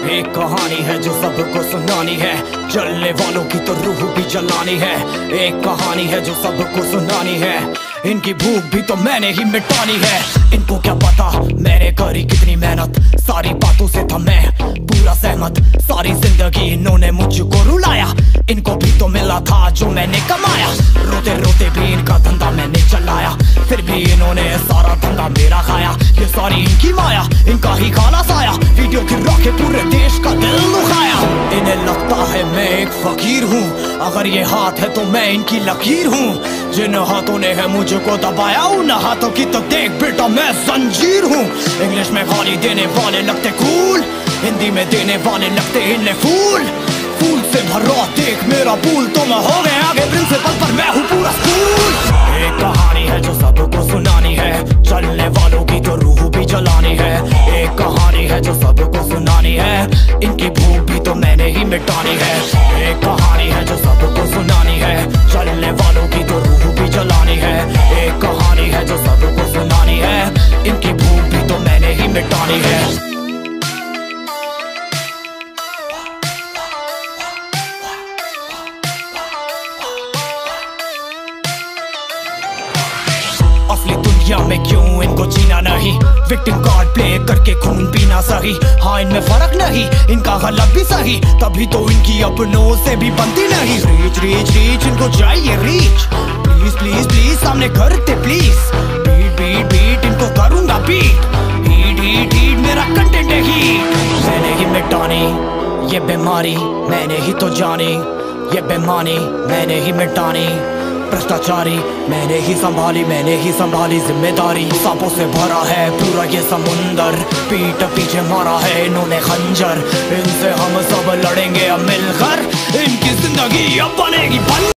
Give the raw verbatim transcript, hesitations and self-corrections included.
एक कहानी है जो सबको सुनानी है, जलने वालों की तो रूह भी जलानी है। एक कहानी है जो सबको सुनानी है, इनकी भूख भी तो मैंने ही मिटानी है। इनको क्या पता मैंने करी कितनी मेहनत, सारी बातों से था मैं पूरा सहमत। सारी जिंदगी इन्होंने मुझको रुलाया, इनको भी तो मिला था जो मैंने कमाया। रोते रोते भी इनका धंधा मैंने चलाया, फिर भी इन्होंने सारा धंधा मेरा खाया। ये सारी इनकी माया, इनका ही खाना साया, वीडियो गिरा के पूरे देश का दिल दुखाया। इन्हें लगता है मैं एक फकीर हूँ, अगर ये हाथ है तो मैं इनकी लकीर हूँ। जिन हाथों ने है मुझको दबाया, उन हाथों की तो देख बेटा मैं जंजीर हूँ। इंग्लिश में गाली देने वाले लगते कूल, हिंदी में देने वाले लगते इन्हें फूल। फूल से भरा देख मेरा पूल, तो मैं हो गया आगे प्रिंसिपल पर मैं हूँ पूरा स्कूल। एक कहानी है जो सबको सुनानी है, चलने वालों की तो रूह भी जलानी है। एक कहानी है जो सबको सुनानी है, इनकी भूख भी तो मैंने ही मिटानी है। एक कहानी है जो सबको सुनानी है, चलने वालों की तो रूह भी जलानी है। एक कहानी है जो सबको सुनानी है, इनकी भूख भी तो मैंने ही मिटानी है। असली दुनिया में क्यों इनको जीना नहीं, विक्टिम कार्ड प्ले करके खून पीना सही। हाँ इनमें फर्क नहीं, इनका गलत भी सही, तभी तो इनकी अपनों से भी बनती नहीं। रीच रीच रीच इनको चाहिए रीच, प्लीज प्लीज प्लीज सामने करते प्लीज। बीट बीट बीट इनको करूंगा बीट, हीट हीट हीट मेरा कंटेंट है हीट। मैंने ही मिटानी ये बीमारी, मैंने ही तो जानी ये बेमानी, मैंने ही मिटानी भ्रष्टाचारी। मैंने ही संभाली मैंने ही संभाली जिम्मेदारी। सांपों से भरा है पूरा ये समुंदर, पीठ पीछे मारा है इन्होंने खंजर। इनसे हम सब लड़ेंगे अब मिलकर, इनकी जिंदगी अब बनेगी बंद।